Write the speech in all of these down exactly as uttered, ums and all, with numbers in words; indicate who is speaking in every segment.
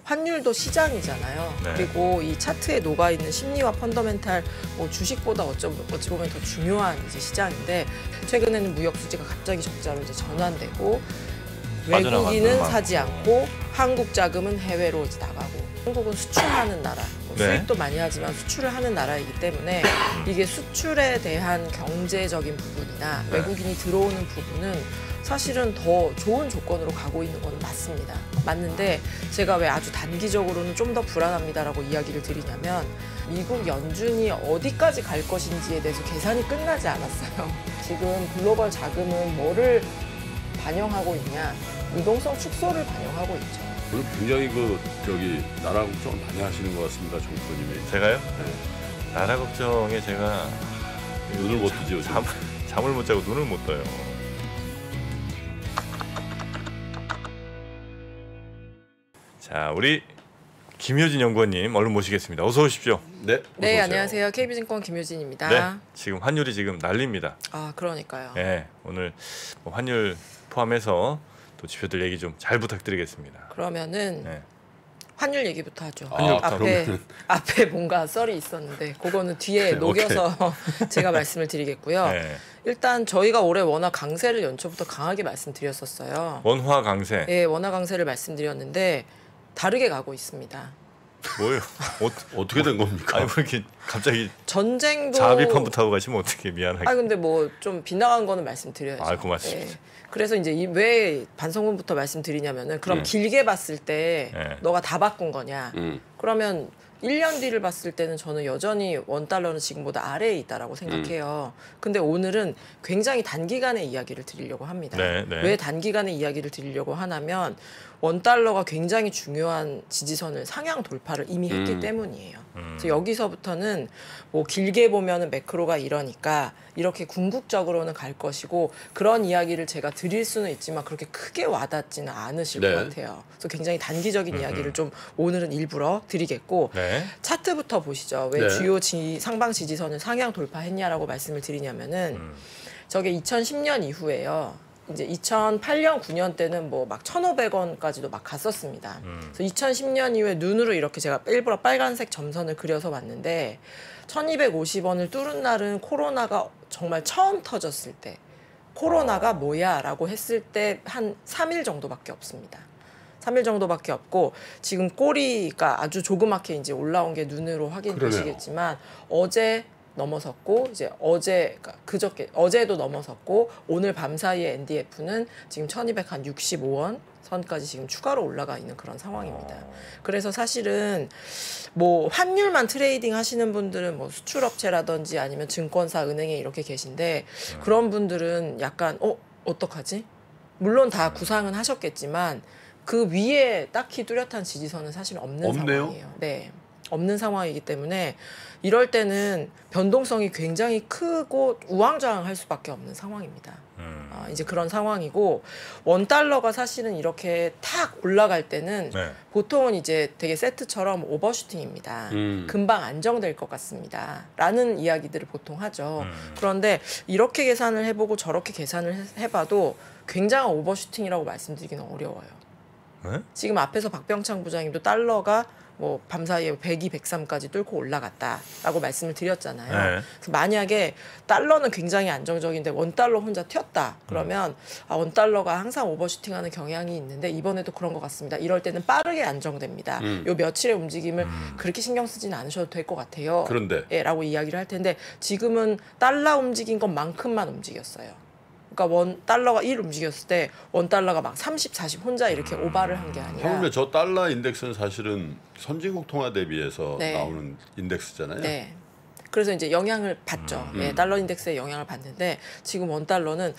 Speaker 1: 환율도 시장이잖아요.
Speaker 2: 네.
Speaker 1: 그리고 이 차트에 녹아 있는 심리와 펀더멘탈, 뭐 주식보다 어쩌, 어찌 보면 더 중요한 이제 시장인데 최근에는 무역 수지가 갑자기 적자로 이제 전환되고 외국인은 사지 않고 한국 자금은 해외로 이제 나가고 한국은 수출하는 나라, 뭐
Speaker 2: 네.
Speaker 1: 수입도 많이 하지만 수출을 하는 나라이기 때문에 이게 수출에 대한 경제적인 부분이나
Speaker 2: 네.
Speaker 1: 외국인이 들어오는 부분은 사실은 더 좋은 조건으로 가고 있는 건 맞습니다. 맞는데 제가 왜 아주 단기적으로는 좀 더 불안합니다라고 이야기를 드리냐면 미국 연준이 어디까지 갈 것인지에 대해서 계산이 끝나지 않았어요. 지금 글로벌 자금은 뭐를 반영하고 있냐? 유동성 축소를 반영하고 있죠.
Speaker 3: 오늘 굉장히 그 저기 나라 걱정을 많이 하시는 것 같습니다, 정 대표님이.
Speaker 2: 제가요?
Speaker 3: 네.
Speaker 2: 나라 걱정에 제가
Speaker 3: 눈을 못 뜨죠.
Speaker 2: 잠, 잠을 못 자고 눈을 못 떠요. 자, 우리 김효진 연구원님 얼른 모시겠습니다. 어서 오십시오.
Speaker 3: 네.
Speaker 1: 네,
Speaker 3: 어서 오세요.
Speaker 1: 안녕하세요. 케이비증권 김효진입니다.
Speaker 2: 네, 지금 환율이 지금 난립니다.
Speaker 1: 아, 그러니까요.
Speaker 2: 네, 오늘 뭐 환율 포함해서 또 지표들 얘기 좀 잘 부탁드리겠습니다.
Speaker 1: 그러면은
Speaker 2: 네.
Speaker 1: 환율 얘기부터 하죠.
Speaker 3: 환율부터
Speaker 1: 앞에
Speaker 3: 그러면.
Speaker 1: 앞에 뭔가 썰이 있었는데 그거는 뒤에 녹여서 제가 말씀을 드리겠고요.
Speaker 2: 네.
Speaker 1: 일단 저희가 올해 원화 강세를 연초부터 강하게 말씀드렸었어요.
Speaker 2: 원화 강세.
Speaker 1: 예, 원화 강세를 말씀드렸는데 다르게 가고 있습니다.
Speaker 2: 뭐예요? 어,
Speaker 3: 어떻게 된 겁니까?
Speaker 2: 아니 뭐 이렇게 갑자기
Speaker 1: 전쟁도
Speaker 2: 자비판부 타고 가시면 어떻게 미안하게.
Speaker 1: 아 근데 뭐 좀 빗나간 거는 말씀드려야죠.
Speaker 2: 아, 고맙습니다.
Speaker 1: 예. 그래서 이제 이 왜 반성문부터 말씀드리냐면은 그럼
Speaker 3: 음.
Speaker 1: 길게 봤을 때
Speaker 2: 네.
Speaker 1: 너가 다 바꾼 거냐?
Speaker 3: 음.
Speaker 1: 그러면 일 년 뒤를 봤을 때는 저는 여전히 원 달러는 지금보다 아래에 있다라고 생각해요.
Speaker 2: 음.
Speaker 1: 근데 오늘은 굉장히 단기간의 이야기를 드리려고 합니다.
Speaker 2: 네, 네.
Speaker 1: 왜 단기간의 이야기를 드리려고 하냐면 원 달러가 굉장히 중요한 지지선을 상향 돌파를 이미 했기
Speaker 3: 음.
Speaker 1: 때문이에요.
Speaker 2: 음.
Speaker 1: 그래서 여기서부터는 뭐 길게 보면은 매크로가 이러니까 이렇게 궁극적으로는 갈 것이고 그런 이야기를 제가 드릴 수는 있지만 그렇게 크게 와닿지는 않으실
Speaker 3: 네.
Speaker 1: 것 같아요. 그래서 굉장히 단기적인
Speaker 2: 음흠.
Speaker 1: 이야기를 좀 오늘은 일부러 드리겠고
Speaker 2: 네.
Speaker 1: 차트부터 보시죠. 왜
Speaker 3: 네.
Speaker 1: 주요 지, 상방 지지선을 상향 돌파했냐라고 말씀을 드리냐면은
Speaker 2: 음.
Speaker 1: 저게 이천십 년 이후에요. 이제 이천팔 년, 구 년 때는 뭐 막 천오백 원까지도 막 갔었습니다.
Speaker 2: 음.
Speaker 1: 그래서 이천십 년 이후에 눈으로 이렇게 제가 일부러 빨간색 점선을 그려서 봤는데 천이백오십 원을 뚫은 날은 코로나가 정말 처음 터졌을 때 코로나가 뭐야 라고 했을 때 한 삼 일 정도밖에 없습니다. 삼 일 정도밖에 없고 지금 꼬리가 아주 조그맣게 이제 올라온 게 눈으로 확인되시겠지만 어제 넘어섰고 이제 어제 그러니까 그저께 어제도 넘어섰고 오늘 밤 사이에 엔디에프는 지금 천이백육십오 원 선까지 지금 추가로 올라가 있는 그런 상황입니다. 그래서 사실은 뭐 환율만 트레이딩 하시는 분들은 뭐 수출업체라든지 아니면 증권사, 은행에 이렇게 계신데 그런 분들은 약간 어 어떡하지? 물론 다 구상은 하셨겠지만 그 위에 딱히 뚜렷한 지지선은 사실 없는
Speaker 3: 없네요?
Speaker 1: 상황이에요. 네. 없는 상황이기 때문에 이럴 때는 변동성이 굉장히 크고 우왕좌왕할 수밖에 없는 상황입니다.
Speaker 2: 음.
Speaker 1: 아, 이제 그런 상황이고 원 달러가 사실은 이렇게 탁 올라갈 때는
Speaker 2: 네.
Speaker 1: 보통은 이제 되게 세트처럼 오버슈팅입니다.
Speaker 3: 음.
Speaker 1: 금방 안정될 것 같습니다. 라는 이야기들을 보통 하죠.
Speaker 2: 음.
Speaker 1: 그런데 이렇게 계산을 해보고 저렇게 계산을 해- 해봐도 굉장한 오버슈팅이라고 말씀드리기는 어려워요.
Speaker 2: 네?
Speaker 1: 지금 앞에서 박병창 부장님도 달러가 뭐 밤사이에 백이, 백삼까지 뚫고 올라갔다라고 말씀을 드렸잖아요.
Speaker 2: 네.
Speaker 1: 그래서 만약에 달러는 굉장히 안정적인데 원달러 혼자 튀었다. 그러면 아, 원달러가 항상 오버슈팅하는 경향이 있는데 이번에도 그런 것 같습니다. 이럴 때는 빠르게 안정됩니다.
Speaker 3: 음.
Speaker 1: 요 며칠의 움직임을
Speaker 2: 음.
Speaker 1: 그렇게 신경 쓰지는 않으셔도 될 것 같아요.
Speaker 3: 그런데
Speaker 1: 예, 라고 이야기를 할 텐데 지금은 달러 움직인 것만큼만 움직였어요. 그러니까 원 달러가 일 움직였을 때 원 달러가 막 삼십, 사십 혼자 이렇게 오바를 한 게 아니라
Speaker 3: 형님 저 달러 인덱스는 사실은 선진국 통화 대비해서
Speaker 1: 네.
Speaker 3: 나오는 인덱스잖아요.
Speaker 1: 네. 그래서 이제 영향을 받죠.
Speaker 3: 음.
Speaker 1: 예, 달러 인덱스에 영향을 받는데 지금 원 달러는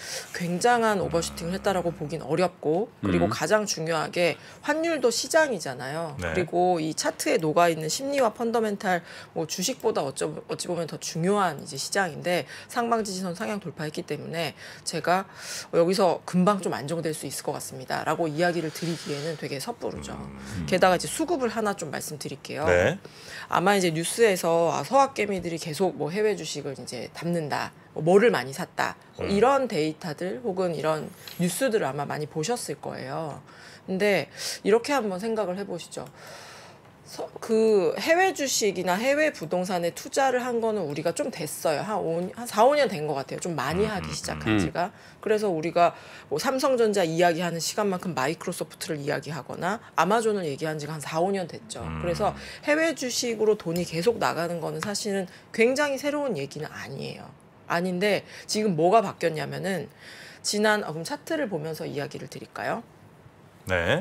Speaker 1: 굉장한 오버슈팅을 했다라고 보긴 어렵고 그리고
Speaker 3: 음.
Speaker 1: 가장 중요하게 환율도 시장이잖아요.
Speaker 2: 네.
Speaker 1: 그리고 이 차트에 녹아 있는 심리와 펀더멘탈 뭐 주식보다 어쩌, 어찌 보면 더 중요한 이제 시장인데 상방 지지선 상향 돌파했기 때문에 제가 여기서 금방 좀 안정될 수 있을 것 같습니다라고 이야기를 드리기에는 되게 섣부르죠.
Speaker 2: 음.
Speaker 1: 게다가 이제 수급을 하나 좀 말씀드릴게요.
Speaker 2: 네.
Speaker 1: 아마 이제 뉴스에서 아, 서학개미들이 계속 뭐 해외 주식을 이제 담는다, 뭐 뭐를 많이 샀다, 뭐
Speaker 2: 음.
Speaker 1: 이런 데이터들 혹은 이런 뉴스들을 아마 많이 보셨을 거예요. 근데 이렇게 한번 생각을 해보시죠. 서, 그 해외 주식이나 해외 부동산에 투자를 한 거는 우리가 좀 됐어요. 한, 오, 한 사, 오 년 된 것 같아요. 좀 많이 하기 시작한
Speaker 3: 음.
Speaker 1: 지가. 그래서 우리가 뭐 삼성전자 이야기하는 시간만큼 마이크로소프트를 이야기하거나 아마존을 얘기한 지가 한 사, 오 년 됐죠.
Speaker 2: 음.
Speaker 1: 그래서 해외 주식으로 돈이 계속 나가는 거는 사실은 굉장히 새로운 얘기는 아니에요. 아닌데 지금 뭐가 바뀌었냐면은 지난 어, 그럼 차트를 보면서 이야기를 드릴까요?
Speaker 2: 네.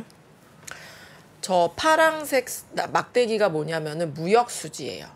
Speaker 1: 저 파랑색 막대기가 뭐냐면은 무역 수지예요.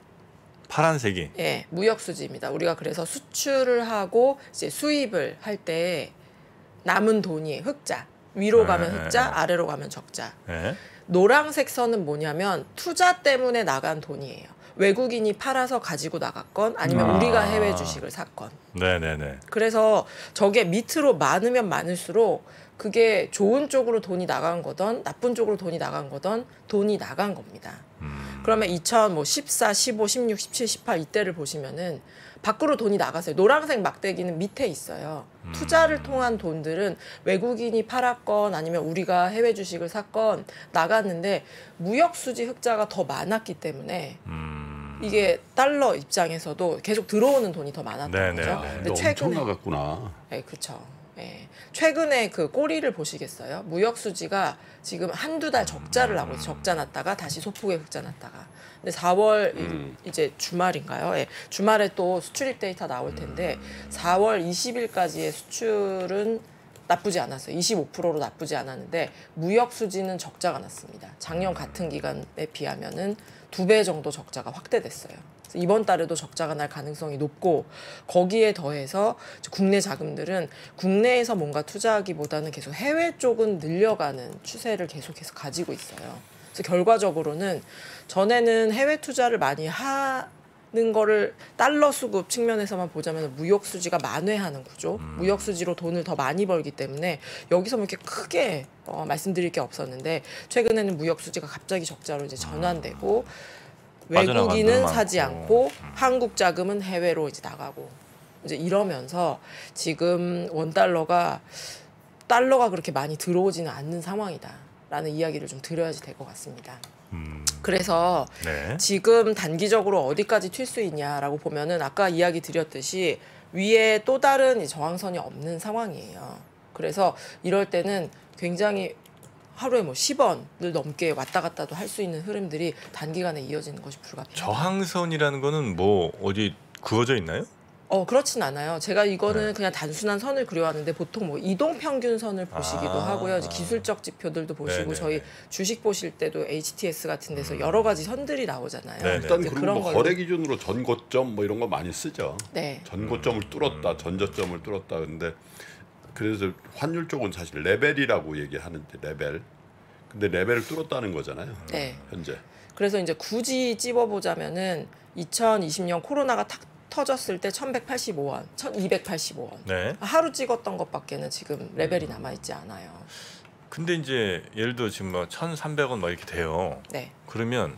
Speaker 2: 파란색이.
Speaker 1: 예, 무역 수지입니다. 우리가 그래서 수출을 하고 이제 수입을 할 때 남은 돈이 흑자. 위로 가면
Speaker 2: 네.
Speaker 1: 흑자, 아래로 가면 적자.
Speaker 2: 네.
Speaker 1: 노란색 선은 뭐냐면 투자 때문에 나간 돈이에요. 외국인이 팔아서 가지고 나갔건 아니면
Speaker 2: 아.
Speaker 1: 우리가 해외 주식을 샀건.
Speaker 2: 네네네.
Speaker 1: 그래서 저게 밑으로 많으면 많을수록 그게 좋은 쪽으로 돈이 나간 거든 나쁜 쪽으로 돈이 나간 거든 돈이 나간 겁니다.
Speaker 2: 음.
Speaker 1: 그러면 이천십사, 십오, 십육, 십칠, 십팔 이때를 보시면은 밖으로 돈이 나갔어요. 노란색 막대기는 밑에 있어요.
Speaker 2: 음.
Speaker 1: 투자를 통한 돈들은 외국인이 팔았건 아니면 우리가 해외 주식을 샀건 나갔는데 무역 수지 흑자가 더 많았기 때문에
Speaker 2: 음.
Speaker 1: 이게 달러 입장에서도 계속 들어오는 돈이 더 많았던
Speaker 2: 네네.
Speaker 1: 거죠.
Speaker 2: 네.
Speaker 1: 근데
Speaker 3: 너
Speaker 1: 최근에
Speaker 3: 엄청 나갔구나.
Speaker 1: 네, 그렇죠. 예. 최근에 그 꼬리를 보시겠어요? 무역 수지가 지금 한두 달 적자를 나고 있어요. 적자 났다가 다시 소폭의 흑자 났다가. 근데 사월
Speaker 3: 음.
Speaker 1: 이, 이제 주말인가요? 예. 주말에 또 수출입 데이터 나올 텐데 사월 이십일까지의 수출은 나쁘지 않았어요. 이십오 퍼센트로 나쁘지 않았는데 무역 수지는 적자가 났습니다. 작년 같은 기간에 비하면은 두 배 정도 적자가 확대됐어요. 그래서 이번 달에도 적자가 날 가능성이 높고 거기에 더해서 국내 자금들은 국내에서 뭔가 투자하기보다는 계속 해외 쪽은 늘려가는 추세를 계속해서 가지고 있어요. 그래서 결과적으로는 전에는 해외 투자를 많이 하는 거를 달러 수급 측면에서만 보자면 무역 수지가 만회하는 구조,
Speaker 2: 음.
Speaker 1: 무역 수지로 돈을 더 많이 벌기 때문에 여기서 뭐 이렇게 크게 어, 말씀드릴 게 없었는데 최근에는 무역 수지가 갑자기 적자로 이제 전환되고
Speaker 2: 빠져나가는
Speaker 1: 외국인은
Speaker 2: 데도
Speaker 1: 사지
Speaker 2: 많고.
Speaker 1: 않고
Speaker 2: 음.
Speaker 1: 한국 자금은 해외로 이제 나가고 이제 이러면서 지금 원 달러가 달러가 그렇게 많이 들어오지는 않는 상황이다라는 이야기를 좀 드려야지 될 것 같습니다.
Speaker 2: 음.
Speaker 1: 그래서
Speaker 2: 네.
Speaker 1: 지금 단기적으로 어디까지 튈 수 있냐라고 보면은 아까 이야기 드렸듯이 위에 또 다른 저항선이 없는 상황이에요. 그래서 이럴 때는 굉장히 하루에 뭐 십 원을 넘게 왔다 갔다도 할 수 있는 흐름들이 단기간에 이어지는 것이 불가피하다.
Speaker 2: 저항선이라는 거는 뭐 어디 그어져 있나요?
Speaker 1: 어 그렇진 않아요. 제가 이거는
Speaker 2: 네.
Speaker 1: 그냥 단순한 선을 그려왔는데 보통 뭐 이동 평균선을 보시기도
Speaker 2: 아.
Speaker 1: 하고요. 이제 기술적 지표들도 보시고
Speaker 2: 네네네.
Speaker 1: 저희 주식 보실 때도 에이치티에스 같은 데서
Speaker 2: 음.
Speaker 1: 여러 가지 선들이 나오잖아요.
Speaker 2: 네네.
Speaker 3: 일단
Speaker 1: 이제
Speaker 3: 그리고 뭐
Speaker 1: 걸로-
Speaker 3: 거래 기준으로 전고점 뭐 이런 거 많이 쓰죠.
Speaker 1: 네.
Speaker 3: 전고점을 뚫었다,
Speaker 2: 음.
Speaker 3: 전저점을 뚫었다. 근데 그래서 환율 쪽은 사실 레벨이라고 얘기하는데 레벨. 근데 레벨을 뚫었다는 거잖아요.
Speaker 1: 네.
Speaker 3: 현재.
Speaker 1: 그래서 이제 굳이 찝어보자면은 이천이십 년 코로나가 탁 터졌을 때 천백팔십오 원, 천이백팔십오 원.
Speaker 2: 네.
Speaker 1: 하루 찍었던 것밖에는 지금 레벨이 남아있지 않아요.
Speaker 2: 근데 이제 예를 들어 지금 뭐 천삼백 원 막 이렇게 돼요.
Speaker 1: 네.
Speaker 2: 그러면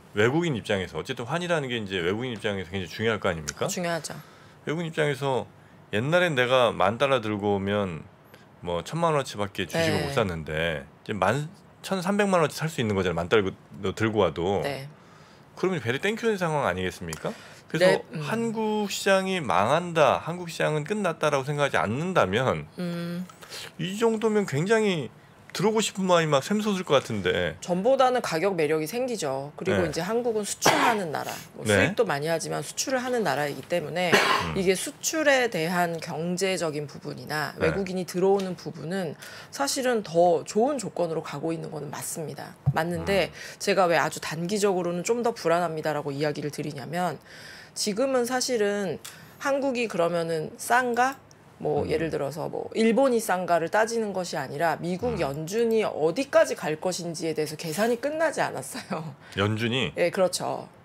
Speaker 2: 외국인 입장에서 어쨌든 환이라는 게 이제 외국인 입장에서 굉장히 중요할 거 아닙니까?
Speaker 1: 중요하죠.
Speaker 2: 외국인 입장에서 옛날엔 내가 만 달러 들고 오면 뭐 천만 원어치밖에 주식을
Speaker 1: 네.
Speaker 2: 못 샀는데 이제 만 천삼백만 원어치 살 수 있는 거잖아요. 만 달러 들고 와도.
Speaker 1: 네.
Speaker 2: 그러면 배를 땡큐는 상황 아니겠습니까? 그래서
Speaker 1: 네, 음.
Speaker 2: 한국 시장이 망한다, 한국 시장은 끝났다라고 생각하지 않는다면
Speaker 1: 음,
Speaker 2: 이 정도면 굉장히 들어오고 싶은 마음이 막 샘솟을 것 같은데.
Speaker 1: 전보다는 가격 매력이 생기죠. 그리고
Speaker 2: 네.
Speaker 1: 이제 한국은 수출하는 나라, 뭐
Speaker 2: 네.
Speaker 1: 수입도 많이 하지만 수출을 하는 나라이기 때문에
Speaker 2: 음.
Speaker 1: 이게 수출에 대한 경제적인 부분이나
Speaker 2: 네.
Speaker 1: 외국인이 들어오는 부분은 사실은 더 좋은 조건으로 가고 있는 거는 맞습니다. 맞는데
Speaker 2: 음.
Speaker 1: 제가 왜 아주 단기적으로는 좀 더 불안합니다라고 이야기를 드리냐면 지금은 사실은 한국이 그러면은 싼가? 뭐
Speaker 2: 음.
Speaker 1: 예를 들어서 뭐 일본이 싼가를 따지는 것이 아니라 미국
Speaker 2: 음.
Speaker 1: 연준이 어디까지 갈 것인지에 대해서 계산이 끝나지 않았어요.
Speaker 2: 연준이
Speaker 1: 예, 그렇죠.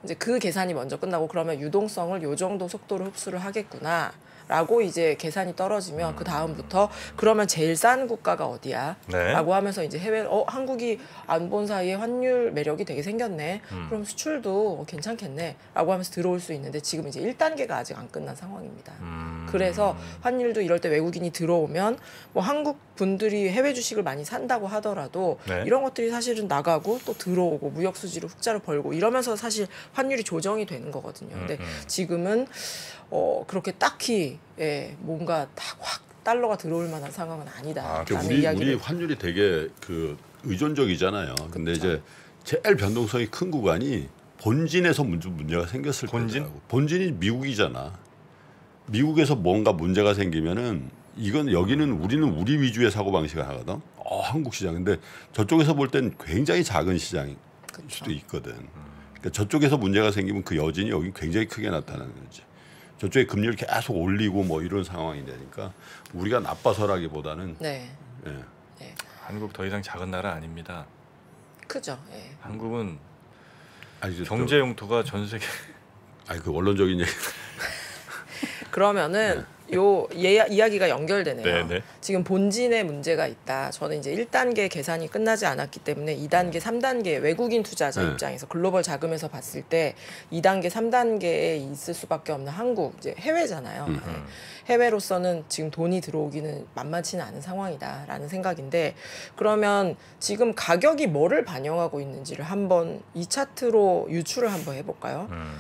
Speaker 1: 이제 그 계산이 먼저 끝나고 그러면 유동성을 요 정도 속도로 흡수를 하겠구나. 라고 이제 계산이 떨어지면
Speaker 2: 음.
Speaker 1: 그 다음부터 그러면 제일 싼 국가가 어디야?
Speaker 2: 네.
Speaker 1: 라고 하면서 이제 해외 어 한국이 안 본 사이에 환율 매력이 되게 생겼네.
Speaker 2: 음.
Speaker 1: 그럼 수출도 괜찮겠네. 라고 하면서 들어올 수 있는데 지금 이제 일 단계가 아직 안 끝난 상황입니다.
Speaker 2: 음.
Speaker 1: 그래서 환율도 이럴 때 외국인이 들어오면 뭐 한국 분들이 해외 주식을 많이 산다고 하더라도
Speaker 2: 네.
Speaker 1: 이런 것들이 사실은 나가고 또 들어오고 무역 수지로 흑자를 벌고 이러면서 사실 환율이 조정이 되는 거거든요. 근데
Speaker 2: 음, 음.
Speaker 1: 지금은 어 그렇게 딱히 예, 뭔가 딱 확 달러가 들어올 만한 상황은 아니다.
Speaker 2: 아,
Speaker 3: 그러니까
Speaker 1: 라는
Speaker 3: 우리
Speaker 1: 이야기를
Speaker 3: 우리 환율이 되게 그 의존적이잖아요. 근데 이제 제일 변동성이 큰 구간이 본진에서 문제, 문제가 생겼을
Speaker 2: 본진?
Speaker 3: 때라고. 본진이 미국이잖아. 미국에서 뭔가 문제가 생기면은 이건 여기는 우리는 우리 위주의 사고 방식을 하거든. 어, 한국 시장. 근데 저쪽에서 볼 땐 굉장히 작은 시장일
Speaker 1: 그쵸.
Speaker 3: 수도 있거든. 그러니까 저쪽에서 문제가 생기면 그 여진이 여기 굉장히 크게 나타나는 거지. 저쪽에 금리를 계속 올리고 뭐 이런 상황이 되니까 우리가 나빠서라기보다는
Speaker 1: 네.
Speaker 3: 예.
Speaker 1: 네.
Speaker 2: 한국 더 이상 작은 나라 아닙니다.
Speaker 1: 크죠. 예.
Speaker 2: 한국은
Speaker 3: 아니, 저-
Speaker 2: 경제 용토가 전 세계
Speaker 3: 아니 그 원론적인 얘기.
Speaker 1: 그러면은 요 예, 이야기가 연결되네요.
Speaker 2: 네, 네.
Speaker 1: 지금 본진에 문제가 있다. 저는 이제 일 단계 계산이 끝나지 않았기 때문에 이 단계, 삼 단계 외국인 투자자
Speaker 3: 네.
Speaker 1: 입장에서 글로벌 자금에서 봤을 때 이 단계, 삼 단계에 있을 수밖에 없는 한국 이제 해외잖아요.
Speaker 3: 음.
Speaker 1: 네. 해외로서는 지금 돈이 들어오기는 만만치는 않은 상황이다라는 생각인데 그러면 지금 가격이 뭐를 반영하고 있는지를 한번 이 차트로 유추를 한번 해볼까요?
Speaker 2: 음.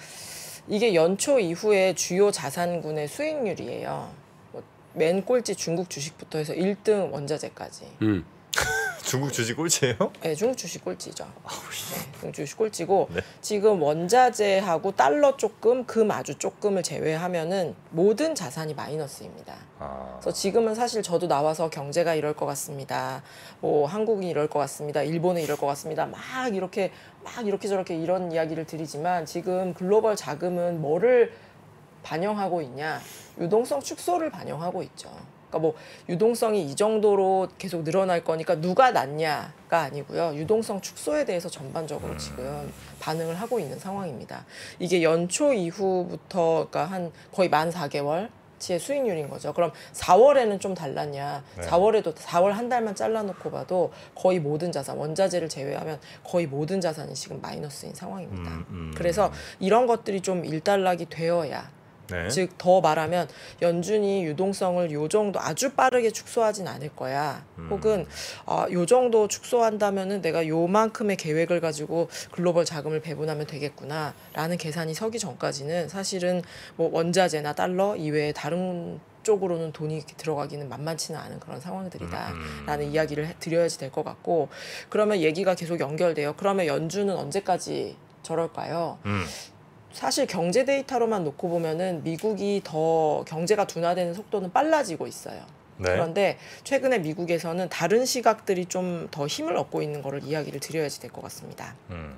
Speaker 1: 이게 연초 이후에 주요 자산군의 수익률이에요. 뭐 맨 꼴찌 중국 주식부터 해서 일 등 원자재까지.
Speaker 3: 음.
Speaker 2: 중국 주식 꼴찌예요?
Speaker 1: 네, 중국 주식 꼴찌죠. 네, 중국 주식 꼴찌고
Speaker 2: 네.
Speaker 1: 지금 원자재하고 달러 조금, 금 아주 조금을 제외하면은 모든 자산이 마이너스입니다.
Speaker 2: 아.
Speaker 1: 그래서 지금은 사실 저도 나와서 경제가 이럴 것 같습니다. 뭐 한국이 이럴 것 같습니다. 일본은 이럴 것 같습니다. 막 이렇게 막 이렇게 저렇게 이런 이야기를 드리지만 지금 글로벌 자금은 뭐를 반영하고 있냐? 유동성 축소를 반영하고 있죠. 그러니까 뭐 유동성이 이 정도로 계속 늘어날 거니까 누가 낫냐가 아니고요. 유동성 축소에 대해서 전반적으로 지금 반응을 하고 있는 상황입니다. 이게 연초 이후부터 그러니까 한 거의 만 사 개월 치의 수익률인 거죠. 그럼 사월에는 좀 달랐냐?
Speaker 2: 네.
Speaker 1: 사월에도 사월 한 달만 잘라놓고 봐도 거의 모든 자산, 원자재를 제외하면 거의 모든 자산이 지금 마이너스인 상황입니다.
Speaker 2: 음, 음.
Speaker 1: 그래서 이런 것들이 좀 일단락이 되어야
Speaker 2: 네.
Speaker 1: 즉 더 말하면 연준이 유동성을 요 정도 아주 빠르게 축소하진 않을 거야.
Speaker 2: 음.
Speaker 1: 혹은 아, 요 정도 축소한다면은 내가 요만큼의 계획을 가지고 글로벌 자금을 배분하면 되겠구나라는 계산이 서기 전까지는 사실은 뭐 원자재나 달러 이외에 다른 쪽으로는 돈이 이렇게 들어가기는 만만치는 않은 그런 상황들이다라는
Speaker 2: 음.
Speaker 1: 이야기를 해- 드려야지 될 것 같고 그러면 얘기가 계속 연결돼요. 그러면 연준은 언제까지 저럴까요?
Speaker 2: 음.
Speaker 1: 사실 경제 데이터로만 놓고 보면은 미국이 더 경제가 둔화되는 속도는 빨라지고 있어요.
Speaker 2: 네.
Speaker 1: 그런데 최근에 미국에서는 다른 시각들이 좀 더 힘을 얻고 있는 거를 이야기를 드려야지 될 것 같습니다.
Speaker 2: 음.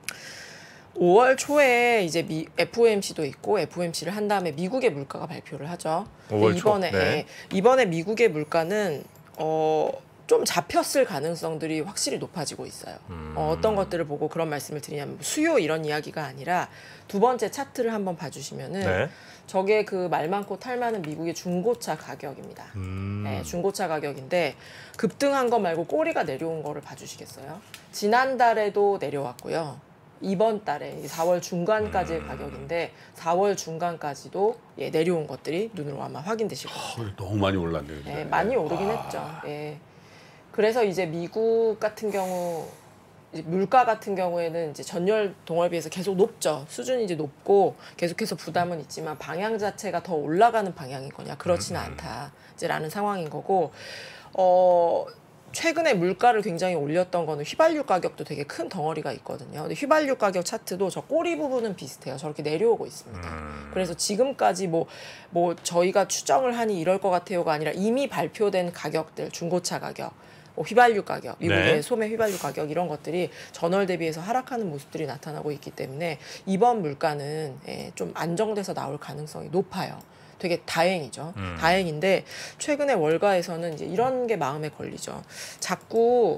Speaker 1: 오월 초에 이제 미, 에프오엠씨도 있고 에프오엠씨를 한 다음에 미국의 물가가 발표를 하죠.
Speaker 2: 오월 초?
Speaker 1: 이번에
Speaker 2: 네.
Speaker 1: 예, 이번에 미국의 물가는 어, 좀 잡혔을 가능성들이 확실히 높아지고 있어요.
Speaker 2: 음.
Speaker 1: 어, 어떤 것들을 보고 그런 말씀을 드리냐면 수요 이런 이야기가 아니라 두 번째 차트를 한번 봐주시면은
Speaker 2: 네.
Speaker 1: 저게 그 말 많고 탈 많은 미국의 중고차 가격입니다.
Speaker 2: 음.
Speaker 1: 네, 중고차 가격인데 급등한 거 말고 꼬리가 내려온 거를 봐주시겠어요? 지난달에도 내려왔고요. 이번 달에 사월 중간까지의
Speaker 2: 음.
Speaker 1: 가격인데 사월 중간까지도 예, 내려온 것들이 눈으로 아마 확인되실 거예요.
Speaker 3: 어, 너무 많이 올랐네요.
Speaker 1: 예, 많이 오르긴
Speaker 3: 아.
Speaker 1: 했죠. 예. 그래서 이제 미국 같은 경우 이제 물가 같은 경우에는 이제 전년 동월에 비해서 계속 높죠. 수준이 이제 높고 계속해서 부담은 있지만 방향 자체가 더 올라가는 방향인 거냐 그렇지는 않다. 이제라는 상황인 거고 어. 최근에 물가를 굉장히 올렸던 거는 휘발유 가격도 되게 큰 덩어리가 있거든요. 근데 휘발유 가격 차트도 저 꼬리 부분은 비슷해요. 저렇게 내려오고 있습니다.
Speaker 2: 음.
Speaker 1: 그래서 지금까지 뭐, 뭐 저희가 추정을 하니 이럴 것 같아요가 아니라 이미 발표된 가격들, 중고차 가격, 뭐 휘발유 가격, 미국의
Speaker 2: 네.
Speaker 1: 소매 휘발유 가격 이런 것들이 전월 대비해서 하락하는 모습들이 나타나고 있기 때문에 이번 물가는 예, 좀 안정돼서 나올 가능성이 높아요. 되게 다행이죠.
Speaker 2: 음.
Speaker 1: 다행인데 최근에 월가에서는 이제 이런 게 마음에 걸리죠. 자꾸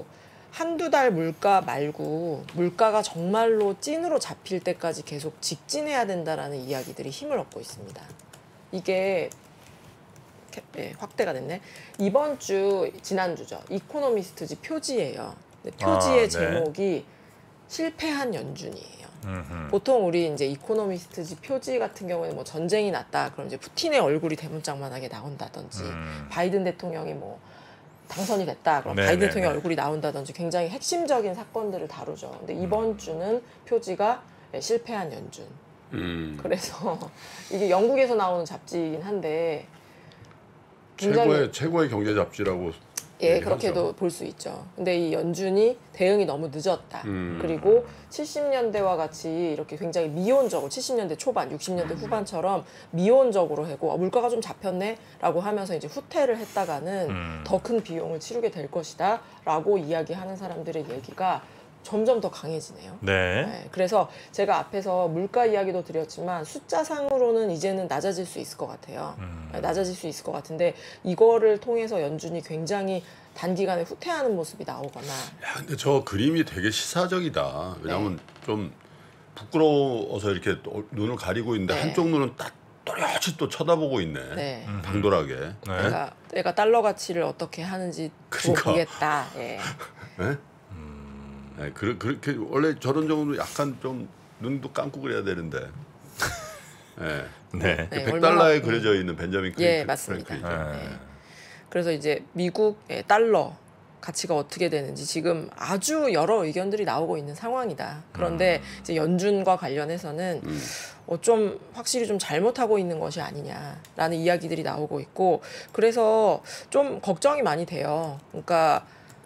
Speaker 1: 한두 달 물가 말고 물가가 정말로 찐으로 잡힐 때까지 계속 직진해야 된다라는 이야기들이 힘을 얻고 있습니다. 이게 네, 확대가 됐네. 이번 주 지난주죠. 이코노미스트지 표지예요. 근데 표지의
Speaker 2: 아, 네.
Speaker 1: 제목이 실패한 연준이에요.
Speaker 2: 음흠.
Speaker 1: 보통 우리 이제 이코노미스트지 표지 같은 경우에는 뭐 전쟁이 났다. 그럼 이제 푸틴의 얼굴이 대문짝만하게 나온다든지
Speaker 2: 음.
Speaker 1: 바이든 대통령이 뭐 당선이 됐다. 그럼
Speaker 2: 네,
Speaker 1: 바이든
Speaker 2: 네,
Speaker 1: 대통령
Speaker 2: 네.
Speaker 1: 얼굴이 나온다든지 굉장히 핵심적인 사건들을 다루죠. 근데 이번 주는 표지가 예, 실패한 연준.
Speaker 3: 음.
Speaker 1: 그래서 이게 영국에서 나오는 잡지이긴 한데 굉장히
Speaker 3: 최고의 최고의 경제 잡지라고.
Speaker 1: 예,
Speaker 3: 얘기하죠.
Speaker 1: 그렇게도 볼 수 있죠. 근데 이 연준이 대응이 너무 늦었다.
Speaker 3: 음.
Speaker 1: 그리고 칠십 년대와 같이 이렇게 굉장히 미온적으로 칠십 년대 초반, 육십 년대
Speaker 3: 음.
Speaker 1: 후반처럼 미온적으로 하고 아, 물가가 좀 잡혔네라고 하면서 이제 후퇴를 했다가는
Speaker 2: 음.
Speaker 1: 더 큰 비용을 치르게 될 것이다라고 이야기하는 사람들의 얘기가 점점 더 강해지네요.
Speaker 2: 네.
Speaker 1: 네, 그래서 제가 앞에서 물가 이야기도 드렸지만 숫자상으로는 이제는 낮아질 수 있을 것 같아요.
Speaker 2: 음.
Speaker 1: 네, 낮아질 수 있을 것 같은데 이거를 통해서 연준이 굉장히 단기간에 후퇴하는 모습이 나오거나
Speaker 3: 야, 근데 저 그림이 되게 시사적이다. 왜냐하면 좀 부끄러워서 이렇게 또 눈을 가리고 있는데
Speaker 1: 네.
Speaker 3: 한쪽 눈은 딱 또렷이 또 쳐다보고 있네.
Speaker 1: 네.
Speaker 2: 음.
Speaker 3: 당돌하게.
Speaker 2: 네.
Speaker 1: 내가, 내가 달러 가치를 어떻게 하는지 두고
Speaker 3: 그러니까.
Speaker 1: 보겠다. 예.
Speaker 3: 네? 네, 그, 그렇게 원래 저런 정도 약간 좀 눈도 감고 그래야 되는데. 네.
Speaker 2: 네.
Speaker 3: 그
Speaker 1: 네,
Speaker 3: 백 달러에
Speaker 1: 얼마나-
Speaker 3: 그려져 있는 벤자민 크랭크.
Speaker 1: 예, 맞습니다.
Speaker 3: 프랭클이죠.
Speaker 2: 네.
Speaker 1: 네. 그래서 이제 미국의 달러 가치가 어떻게 되는지 지금 아주 여러 의견들이 나오고 있는 상황이다. 그런데 이제 연준과 관련해서는
Speaker 3: 음.
Speaker 1: 어, 좀 확실히 좀 잘못하고 있는 것이 아니냐라는 이야기들이 나오고 있고 그래서 좀 걱정이 많이 돼요. 그러니까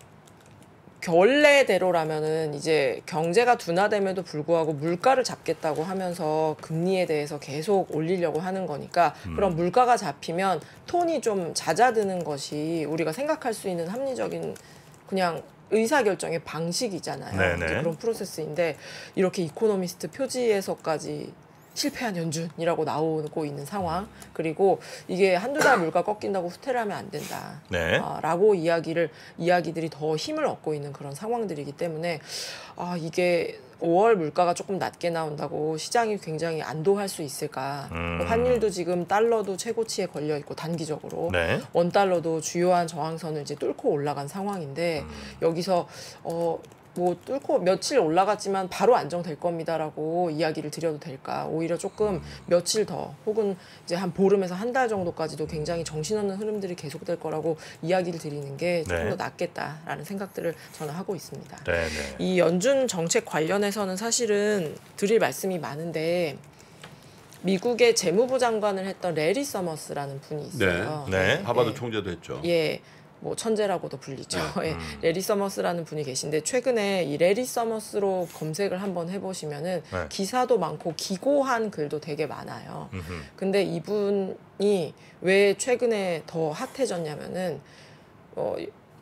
Speaker 1: 원래대로라면은 이제 경제가 둔화됨에도 불구하고 물가를 잡겠다고 하면서 금리에 대해서 계속 올리려고 하는 거니까
Speaker 2: 음.
Speaker 1: 그럼 물가가 잡히면 톤이 좀 잦아드는 것이 우리가 생각할 수 있는 합리적인 그냥 의사결정의 방식이잖아요.
Speaker 2: 네네.
Speaker 1: 이제 그런 프로세스인데 이렇게 이코노미스트 표지에서까지 실패한 연준이라고 나오고 있는 상황 그리고 이게 한두 달 물가 꺾인다고 후퇴를 하면 안 된다.
Speaker 2: 네.
Speaker 1: 아, 라고 이야기를 이야기들이 더 힘을 얻고 있는 그런 상황들이기 때문에 아 이게 오월 물가가 조금 낮게 나온다고 시장이 굉장히 안도할 수 있을까?
Speaker 2: 음.
Speaker 1: 환율도 지금 달러도 최고치에 걸려 있고 단기적으로
Speaker 2: 네.
Speaker 1: 원 달러도 주요한 저항선을 이제 뚫고 올라간 상황인데
Speaker 2: 음.
Speaker 1: 여기서 어. 뭐 뚫고 며칠 올라갔지만 바로 안정될 겁니다라고 이야기를 드려도 될까? 오히려 조금 며칠 더 혹은 이제 한 보름에서 한 달 정도까지도 굉장히 정신없는 흐름들이 계속될 거라고 이야기를 드리는 게 조금
Speaker 2: 네.
Speaker 1: 더 낫겠다라는 생각들을 저는 하고 있습니다.
Speaker 2: 네. 네.
Speaker 1: 이 연준 정책 관련해서는 사실은 드릴 말씀이 많은데 미국의 재무부 장관을 했던 레리 서머스라는 분이 있어요.
Speaker 2: 네. 네.
Speaker 3: 하버드
Speaker 1: 네.
Speaker 3: 총재도 했죠.
Speaker 1: 예. 뭐 천재라고도 불리죠. 예,
Speaker 2: 음.
Speaker 1: 레리 서머스라는 분이 계신데 최근에 이 레리 서머스로 검색을 한번 해보시면은
Speaker 2: 네.
Speaker 1: 기사도 많고 기고한 글도 되게 많아요.
Speaker 2: 음흠.
Speaker 1: 근데 이분이 왜 최근에 더 핫해졌냐면은 어,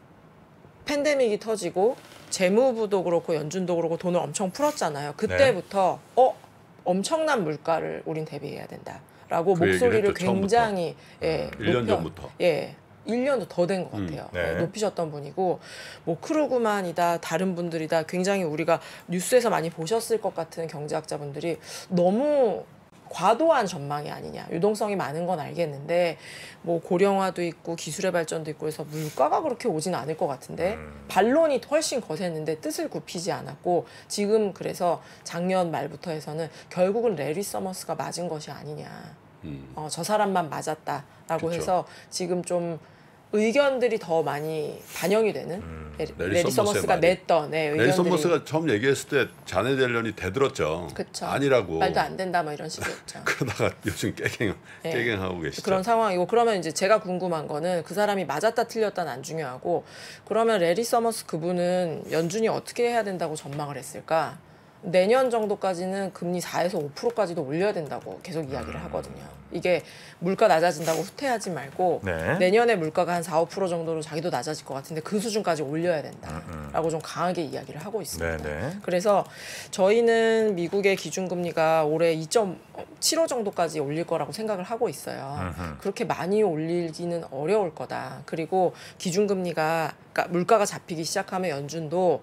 Speaker 1: 팬데믹이 터지고 재무부도 그렇고 연준도 그렇고 돈을 엄청 풀었잖아요. 그때부터 어 엄청난 물가를 우린 대비해야 된다라고
Speaker 3: 그 얘기를
Speaker 1: 목소리를
Speaker 3: 했죠, 처음부터.
Speaker 1: 굉장히 예,
Speaker 3: 일 년
Speaker 1: 높여-
Speaker 3: 전부터.
Speaker 1: 예. 일 년도 더 된 것
Speaker 3: 음,
Speaker 1: 같아요.
Speaker 2: 네.
Speaker 1: 네, 높이셨던 분이고 뭐 크루그만이다 다른 분들이다 굉장히 우리가 뉴스에서 많이 보셨을 것 같은 경제학자분들이 너무 과도한 전망이 아니냐. 유동성이 많은 건 알겠는데 뭐 고령화도 있고 기술의 발전도 있고 해서 물가가 그렇게 오지는 않을 것 같은데
Speaker 2: 음.
Speaker 1: 반론이 훨씬 거셌는데 뜻을 굽히지 않았고 지금 그래서 작년 말부터 해서는 결국은 레리 서머스가 맞은 것이 아니냐.
Speaker 3: 음.
Speaker 1: 어, 저 사람만 맞았다라고
Speaker 3: 그쵸.
Speaker 1: 해서 지금 좀 의견들이 더 많이 반영이 되는
Speaker 2: 음.
Speaker 1: 레리,
Speaker 3: 레리
Speaker 1: 레리
Speaker 3: 서머스의
Speaker 1: 서머스가
Speaker 3: 말이.
Speaker 1: 냈던 네,
Speaker 3: 레리
Speaker 1: 의견들이
Speaker 3: 서머스가 처음 얘기했을 때 자네 델런이 대들었죠.
Speaker 1: 그쵸.
Speaker 3: 아니라고.
Speaker 1: 말도 안 된다 뭐 이런 식이었죠.
Speaker 3: 그러다가 요즘 깨갱
Speaker 1: 예.
Speaker 3: 깨갱하고 계시죠.
Speaker 1: 그런 상황이고 그러면 이제 제가 궁금한 거는 그 사람이 맞았다 틀렸다는 안 중요하고 그러면 레리 서머스 그분은 연준이 어떻게 해야 된다고 전망을 했을까? 내년 정도까지는 금리 사에서 오 퍼센트까지도 올려야 된다고 계속 이야기를 하거든요. 이게 물가 낮아진다고 후퇴하지 말고
Speaker 2: 네.
Speaker 1: 내년에 물가가 한 사, 오 퍼센트 정도로 자기도 낮아질 것 같은데 그 수준까지 올려야 된다라고 좀 강하게 이야기를 하고 있습니다.
Speaker 2: 네네.
Speaker 1: 그래서 저희는 미국의 기준금리가 올해 이 점 칠오 정도까지 올릴 거라고 생각을 하고 있어요.
Speaker 2: 음흠.
Speaker 1: 그렇게 많이 올리기는 어려울 거다. 그리고 기준금리가 그러니까 물가가 잡히기 시작하면 연준도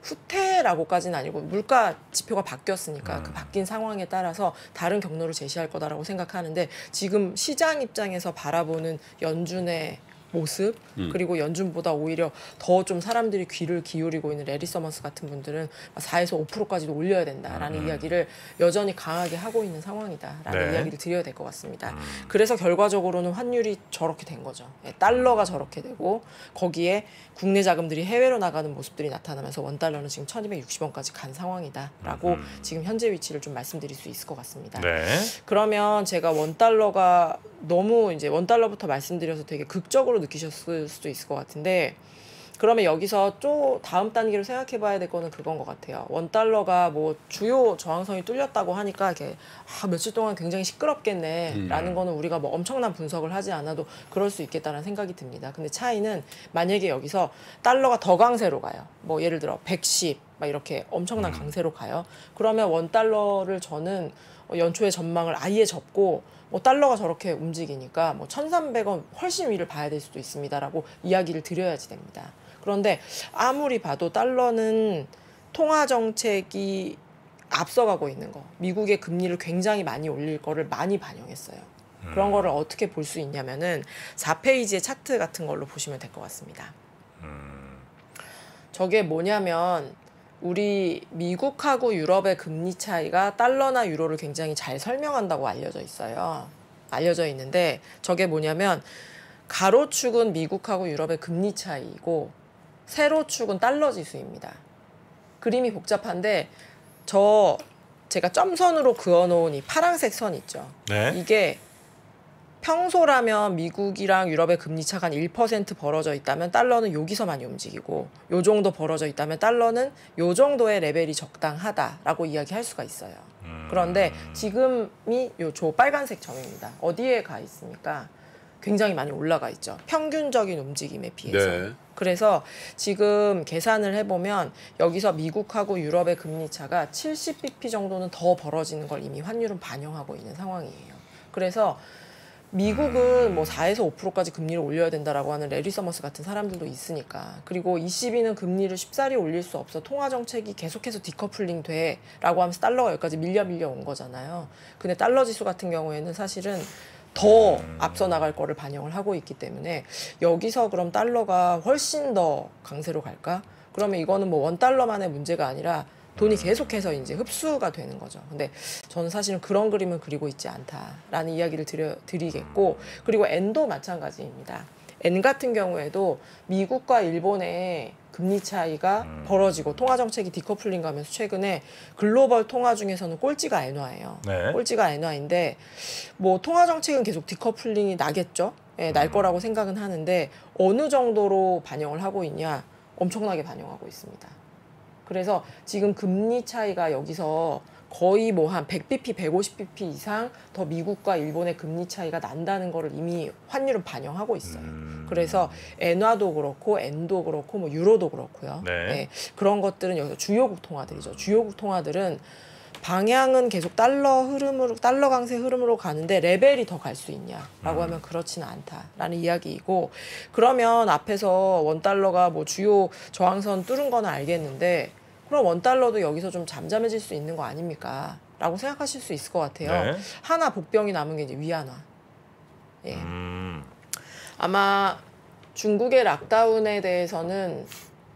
Speaker 1: 후퇴라고까지는 아니고 물가 지표가 바뀌었으니까
Speaker 2: 음.
Speaker 1: 그 바뀐 상황에 따라서 다른 경로를 제시할 거다라고 생각하는데 지금 시장 입장에서 바라보는 연준의 모습
Speaker 3: 음.
Speaker 1: 그리고 연준보다 오히려 더 좀 사람들이 귀를 기울이고 있는 레리 서머스 같은 분들은 사에서 오 퍼센트까지도 올려야 된다라는
Speaker 2: 음.
Speaker 1: 이야기를 여전히 강하게 하고 있는 상황이다라는
Speaker 2: 네.
Speaker 1: 이야기를 드려야 될 것 같습니다.
Speaker 2: 음.
Speaker 1: 그래서 결과적으로는 환율이 저렇게 된 거죠. 예, 달러가 저렇게 되고 거기에 국내 자금들이 해외로 나가는 모습들이 나타나면서 원달러는 지금 천이백육십 원까지 간 상황이다라고
Speaker 2: 음.
Speaker 1: 지금 현재 위치를 좀 말씀드릴 수 있을 것 같습니다.
Speaker 2: 네.
Speaker 1: 그러면 제가 원달러가 너무 이제 원달러부터 말씀드려서 되게 극적으로 느끼셨을 수도 있을 것 같은데 그러면 여기서 또 다음 단계로 생각해 봐야 될 거는 그건 것 같아요. 원달러가 뭐 주요 저항선이 뚫렸다고 하니까 이렇게 아, 며칠 동안 굉장히 시끄럽겠네라는
Speaker 3: 음.
Speaker 1: 거는 우리가 뭐 엄청난 분석을 하지 않아도 그럴 수 있겠다는 생각이 듭니다. 근데 차이는 만약에 여기서 달러가 더 강세로 가요. 뭐 예를 들어 백십 막 이렇게 엄청난
Speaker 2: 음.
Speaker 1: 강세로 가요. 그러면 원달러를 저는 연초에 전망을 아예 접고 뭐 달러가 저렇게 움직이니까 뭐 천삼백 원 훨씬 위를 봐야 될 수도 있습니다라고 이야기를 드려야지 됩니다. 그런데 아무리 봐도 달러는 통화 정책이 앞서가고 있는 거, 미국의 금리를 굉장히 많이 올릴 거를 많이 반영했어요. 그런 거를 어떻게 볼 수 있냐면은 사 페이지의 차트 같은 걸로 보시면 될 것 같습니다.
Speaker 2: 음.
Speaker 1: 저게 뭐냐면 우리 미국하고 유럽의 금리 차이가 달러나 유로를 굉장히 잘 설명한다고 알려져 있어요. 알려져 있는데 저게 뭐냐면 가로축은 미국하고 유럽의 금리 차이이고 세로축은 달러 지수입니다. 그림이 복잡한데 저 제가 점선으로 그어놓은 이 파란색 선 있죠.
Speaker 2: 네.
Speaker 1: 이게 평소라면 미국이랑 유럽의 금리 차가 한 일 퍼센트 벌어져 있다면 달러는 여기서 많이 움직이고 요 정도 벌어져 있다면 달러는 요 정도의 레벨이 적당하다라고 이야기할 수가 있어요.
Speaker 2: 음.
Speaker 1: 그런데 지금이 요 저 빨간색 점입니다. 어디에 가 있습니까? 굉장히 많이 올라가 있죠. 평균적인 움직임에 비해서.
Speaker 3: 네.
Speaker 1: 그래서 지금 계산을 해보면 여기서 미국하고 유럽의 금리 차가 칠십 비피 정도는 더 벌어지는 걸 이미 환율은 반영하고 있는 상황이에요. 그래서 미국은 뭐 사에서 오 퍼센트까지 금리를 올려야 된다라고 하는 레리 서머스 같은 사람들도 있으니까. 그리고 이씨비는 금리를 쉽사리 올릴 수 없어. 통화 정책이 계속해서 디커플링 돼라고 하면서 달러가 여기까지 밀려 밀려 온 거잖아요. 근데 달러 지수 같은 경우에는 사실은 더 앞서 나갈 거를 반영을 하고 있기 때문에 여기서 그럼 달러가 훨씬 더 강세로 갈까? 그러면 이거는 뭐 원달러만의 문제가 아니라 돈이 계속해서 이제 흡수가 되는 거죠. 근데 저는 사실은 그런 그림을 그리고 있지 않다라는 이야기를 드려, 드리겠고 그리고 엔도 마찬가지입니다. 엔 같은 경우에도 미국과 일본의 금리 차이가
Speaker 2: 음.
Speaker 1: 벌어지고 통화 정책이 디커플링 가면서 최근에 글로벌 통화 중에서는 꼴찌가 엔화예요.
Speaker 2: 네.
Speaker 1: 꼴찌가 엔화인데 뭐 통화 정책은 계속 디커플링이 나겠죠. 예, 날 거라고 생각은 하는데 어느 정도로 반영을 하고 있냐? 엄청나게 반영하고 있습니다. 그래서 지금 금리 차이가 여기서 거의 뭐 한 백 비피, 백오십 비피 이상 더 미국과 일본의 금리 차이가 난다는 거를 이미 환율은 반영하고 있어요.
Speaker 2: 음.
Speaker 1: 그래서 엔화도 그렇고 엔도 그렇고 뭐 유로도 그렇고요.
Speaker 2: 네.
Speaker 1: 네, 그런 것들은 여기서 주요국 통화들이죠. 주요국 통화들은 방향은 계속 달러 흐름으로 달러 강세 흐름으로 가는데 레벨이 더 갈 수 있냐라고
Speaker 2: 음.
Speaker 1: 하면 그렇지는 않다라는 이야기이고 그러면 앞에서 원달러가 뭐 주요 저항선 뚫은 거는 알겠는데 그럼 원달러도 여기서 좀 잠잠해질 수 있는 거 아닙니까? 라고 생각하실 수 있을 것 같아요.
Speaker 2: 네.
Speaker 1: 하나 복병이 남은 게 이제 위안화. 예.
Speaker 2: 음.
Speaker 1: 아마 중국의 락다운에 대해서는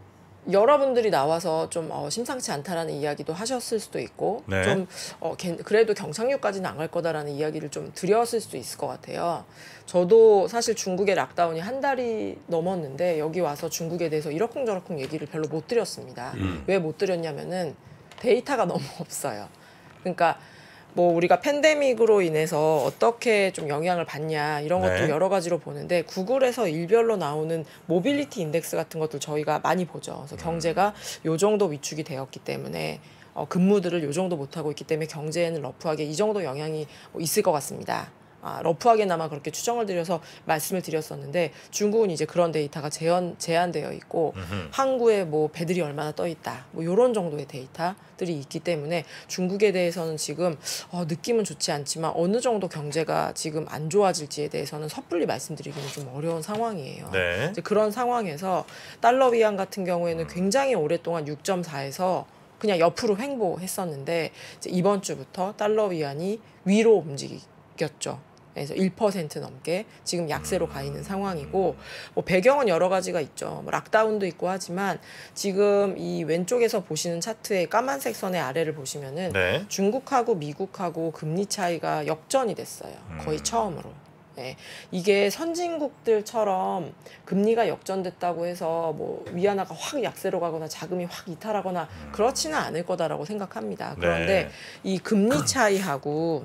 Speaker 1: 여러분들이 나와서 좀 어, 심상치 않다라는 이야기도 하셨을 수도 있고
Speaker 2: 네.
Speaker 1: 좀 어, 개, 그래도 경착륙까지는 안 갈 거다라는 이야기를 좀 드렸을 수도 있을 것 같아요. 저도 사실 중국의 락다운이 한 달이 넘었는데 여기 와서 중국에 대해서 이러쿵저러쿵 얘기를 별로 못 드렸습니다.
Speaker 3: 음.
Speaker 1: 왜 못 드렸냐면은 데이터가 너무 없어요. 그러니까 뭐 우리가 팬데믹으로 인해서 어떻게 좀 영향을 받냐 이런 것도
Speaker 2: 네.
Speaker 1: 여러 가지로 보는데 구글에서 일별로 나오는 모빌리티 인덱스 같은 것들 저희가 많이 보죠. 그래서 경제가 요 정도 위축이 되었기 때문에 어, 근무들을 요 정도 못 하고 있기 때문에 경제에는 러프하게 이 정도 영향이 있을 것 같습니다. 아, 러프하게나마 그렇게 추정을 드려서 말씀을 드렸었는데 중국은 이제 그런 데이터가 제한, 제한되어 있고
Speaker 2: 음흠.
Speaker 1: 항구에 뭐 배들이 얼마나 떠 있다 뭐 이런 정도의 데이터들이 있기 때문에 중국에 대해서는 지금 어, 느낌은 좋지 않지만 어느 정도 경제가 지금 안 좋아질지에 대해서는 섣불리 말씀드리기는 좀 어려운 상황이에요.
Speaker 2: 네.
Speaker 1: 이제 그런 상황에서 달러 위안 같은 경우에는 굉장히 오랫동안 육 점 사에서 그냥 옆으로 횡보했었는데 이제 이번 주부터 달러 위안이 위로 움직였죠. 그래서 일 퍼센트 넘게 지금 약세로 가 있는 상황이고 뭐 배경은 여러 가지가 있죠. 뭐 락다운도 있고 하지만 지금 이 왼쪽에서 보시는 차트의 까만색 선의 아래를 보시면은
Speaker 2: 네.
Speaker 1: 중국하고 미국하고 금리 차이가 역전이 됐어요. 거의
Speaker 2: 음.
Speaker 1: 처음으로. 네. 이게 선진국들처럼 금리가 역전됐다고 해서 뭐 위안화가 확 약세로 가거나 자금이 확 이탈하거나 그렇지는 않을 거다라고 생각합니다. 그런데
Speaker 2: 네.
Speaker 1: 이 금리 차이하고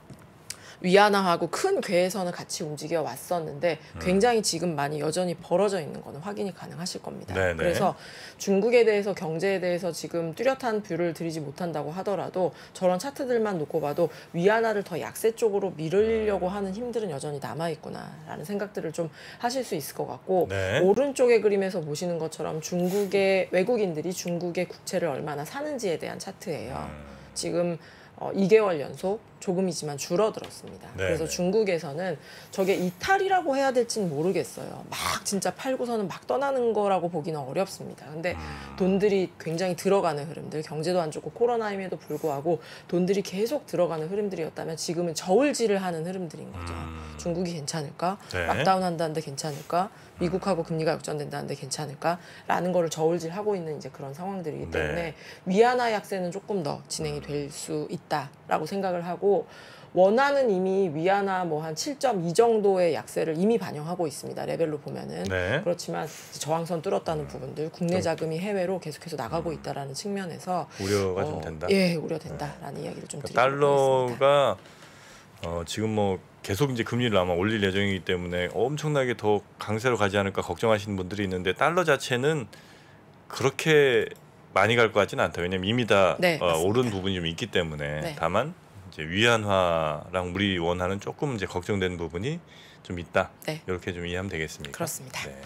Speaker 1: 위안화하고 큰 궤에서는 같이 움직여 왔었는데 굉장히 지금 많이 여전히 벌어져 있는 거는 확인이 가능하실 겁니다.
Speaker 2: 네네.
Speaker 1: 그래서 중국에 대해서 경제에 대해서 지금 뚜렷한 뷰를 드리지 못한다고 하더라도 저런 차트들만 놓고 봐도 위안화를 더 약세 쪽으로 밀으려고 하는 힘들은 여전히 남아있구나라는 생각들을 좀 하실 수 있을 것 같고
Speaker 2: 네.
Speaker 1: 오른쪽의 그림에서 보시는 것처럼 중국의 외국인들이 중국의 국채를 얼마나 사는지에 대한 차트예요. 지금 어, 이 개월 연속 조금이지만 줄어들었습니다.
Speaker 2: 네,
Speaker 1: 그래서
Speaker 2: 네.
Speaker 1: 중국에서는 저게 이탈이라고 해야 될지는 모르겠어요. 막 진짜 팔고서는 막 떠나는 거라고 보기는 어렵습니다. 근데 돈들이 굉장히 들어가는 흐름들, 경제도 안 좋고 코로나임에도 불구하고 돈들이 계속 들어가는 흐름들이었다면 지금은 저울질을 하는 흐름들인 거죠.
Speaker 2: 음.
Speaker 1: 중국이 괜찮을까?
Speaker 2: 네.
Speaker 1: 락다운 한다는데 괜찮을까? 미국하고 금리가 역전된다는데 괜찮을까? 라는 거를 저울질하고 있는 이제 그런 상황들이기 때문에
Speaker 2: 네.
Speaker 1: 위안화 약세는 조금 더 진행이 될 수 있다라고 생각을 하고 원화는 이미 위안화 뭐 한 칠 점 이 정도의 약세를 이미 반영하고 있습니다. 레벨로 보면은.
Speaker 2: 네.
Speaker 1: 그렇지만 저항선 뚫었다는 부분들, 국내 자금이 해외로 계속해서 나가고 있다라는 측면에서
Speaker 2: 우려가
Speaker 1: 어,
Speaker 2: 좀 된다.
Speaker 1: 예, 우려된다라는 이야기를 좀 드리고 있습니다.
Speaker 2: 달러가 어, 지금 뭐 계속 이제 금리를 아마 올릴 예정이기 때문에 엄청나게 더 강세로 가지 않을까 걱정하시는 분들이 있는데 달러 자체는 그렇게 많이 갈 것 같지는 않다. 왜냐면 이미 다
Speaker 1: 네,
Speaker 2: 어,
Speaker 1: 맞습니다.
Speaker 2: 오른 부분이 좀 있기 때문에
Speaker 1: 네.
Speaker 2: 다만 이제 위안화랑 우리 원화는 조금 이제 걱정되는 부분이 좀 있다.
Speaker 1: 네.
Speaker 2: 이렇게 좀 이해하면 되겠습니까?
Speaker 1: 그렇습니다.
Speaker 2: 네.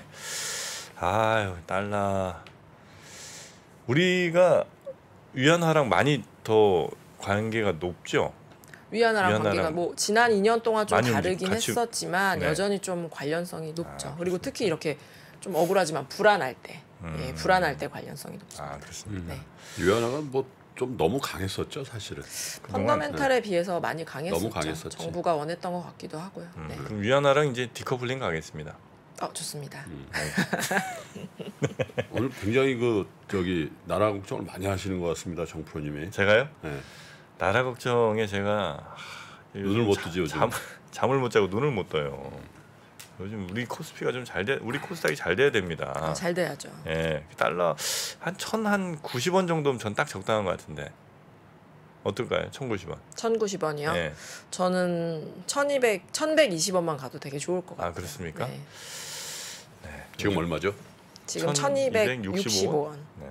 Speaker 2: 아유 달러 우리가 위안화랑 많이 더 관계가 높죠.
Speaker 1: 위안화랑
Speaker 2: 위안화랑
Speaker 1: 관계가 뭐 지난 이 년 동안 좀
Speaker 2: 많이
Speaker 1: 다르긴
Speaker 2: 같이-
Speaker 1: 했었지만
Speaker 2: 네.
Speaker 1: 여전히 좀 관련성이 높죠.
Speaker 2: 아,
Speaker 1: 그리고 특히 이렇게 좀 억울하지만 불안할 때,
Speaker 2: 음.
Speaker 1: 예, 불안할 때 관련성이 높습니다.
Speaker 2: 아 그렇습니다.
Speaker 1: 네.
Speaker 3: 위안화가 뭐 좀 너무 강했었죠, 사실은.
Speaker 2: 그동안
Speaker 1: 펀더멘탈에 비해서 많이 강했었죠.
Speaker 3: 너무 강했었지.
Speaker 1: 정부가 원했던 것 같기도 하고요.
Speaker 2: 음,
Speaker 1: 네.
Speaker 2: 그럼 위안화랑 이제 디커플링 가겠습니다.
Speaker 1: 어, 좋습니다.
Speaker 3: 음. 오늘 굉장히 그 저기 나라 걱정을 많이 하시는 것 같습니다, 정 프로님이.
Speaker 2: 제가요?
Speaker 3: 네.
Speaker 2: 나라 걱정에 제가 하,
Speaker 3: 눈을 못
Speaker 2: 자-
Speaker 3: 뜨지, 요즘.
Speaker 2: 잠, 잠을 못 자고 눈을 못 떠요. 요즘 우리 코스피가 좀 잘 돼, 우리 코스닥이 잘 돼야 됩니다.
Speaker 1: 아, 잘 돼야죠.
Speaker 2: 예, 달러 한 천 한 구십 원 정도면 전 딱 적당한 것 같은데 어떨까요? 천구십 원.
Speaker 1: 천구십 원이요.
Speaker 2: 예.
Speaker 1: 저는 천이백, 천백이십 원만 가도 되게 좋을 것 같아요.
Speaker 2: 아 그렇습니까?
Speaker 1: 네.
Speaker 3: 지금 얼마죠?
Speaker 1: 지금
Speaker 2: 천이백육십오
Speaker 1: 천이백육십오 원.
Speaker 2: 네.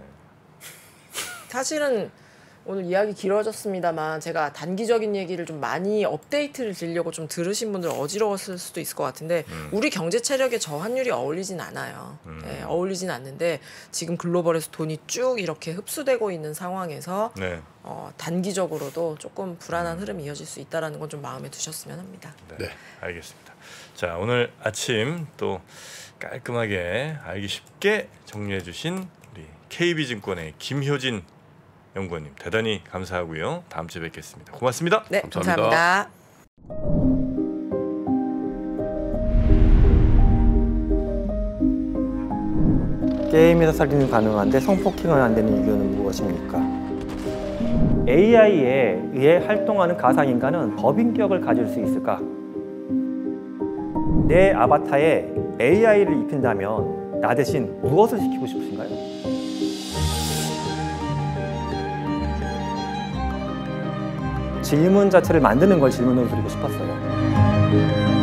Speaker 1: 사실은 오늘 이야기 길어졌습니다만 제가 단기적인 얘기를 좀 많이 업데이트를 드리려고 좀 들으신 분들 어지러웠을 수도 있을 것 같은데
Speaker 2: 음.
Speaker 1: 우리 경제 체력에 저환율이 어울리진 않아요.
Speaker 2: 음.
Speaker 1: 네, 어울리진 않는데 지금 글로벌에서 돈이 쭉 이렇게 흡수되고 있는 상황에서
Speaker 2: 네.
Speaker 1: 어, 단기적으로도 조금 불안한 흐름이 이어질 수 있다는 건 좀 마음에 두셨으면 합니다.
Speaker 2: 네.
Speaker 3: 네.
Speaker 2: 알겠습니다. 자 오늘 아침 또 깔끔하게 알기 쉽게 정리해 주신 우리 케이비증권의 김효진 연구원님 대단히 감사하고요. 다음 주에 뵙겠습니다. 고맙습니다.
Speaker 1: 네,
Speaker 3: 감사합니다.
Speaker 1: 감사합니다.
Speaker 4: 게임에서 살인이 가능한데 성폭행은 안 되는 이유는 무엇입니까? 에이아이에 의해 활동하는 가상인간은 법인격을 가질 수 있을까? 내 아바타에 에이아이를 입힌다면 나 대신 무엇을 시키고 싶으신가요? 질문 자체를 만드는 걸 질문으로 드리고 싶었어요.